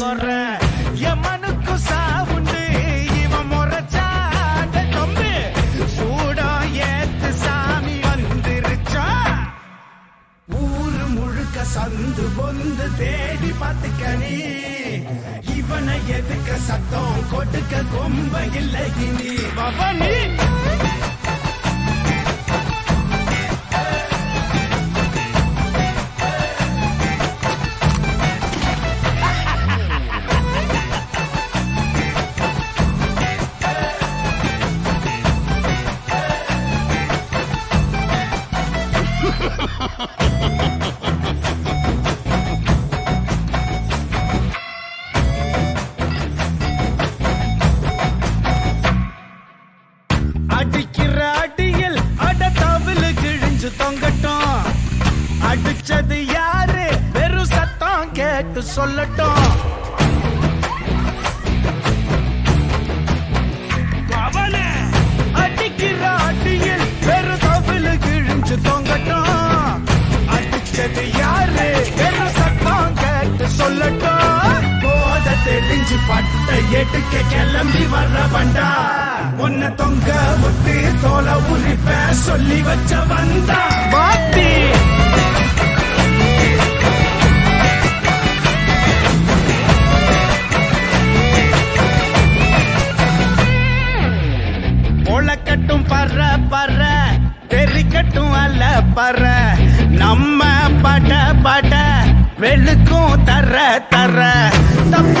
குற எமனுக்கு சாவுண்டு இவன் முறைச்சாட தம்பி சூடம் ஏத்து சாமி வந்துருச்சா ஊரு முழுக்க சந்து பொந்து தேடி பார்த்துக்கணி இவனை எதுக்க சத்தம் கொடுக்க கொம்ப இல்லை இனி பவனி அடிக்கிற அடியில் அடத்தாவில் கிழிஞ்சு தொங்கட்டும் அடிச்சது யாரு வெறும் சத்தம் கேட்டு சொல்லட்டும் அவனே அடிக்கிற அடியில் வெறும் தவில் கிழிஞ்சு தொங்கட்டும் அடிச்சது யாரு வெறும் சத்தம் கேட்டு சொல்லட்டும் போத தெளிஞ்சு பட்ட எடுக்க கிளம்பி வர்ற வண்டா உன்னை தொங்க முட்டி தோலை உரிப்ப சொல்லி வச்ச வந்தா பாத்தி ஒளக்கட்டும் பற பற தெரிக்கட்டும் அல்ல பற நம்ம பட பட வெளுக்கும் தர தர தப்ப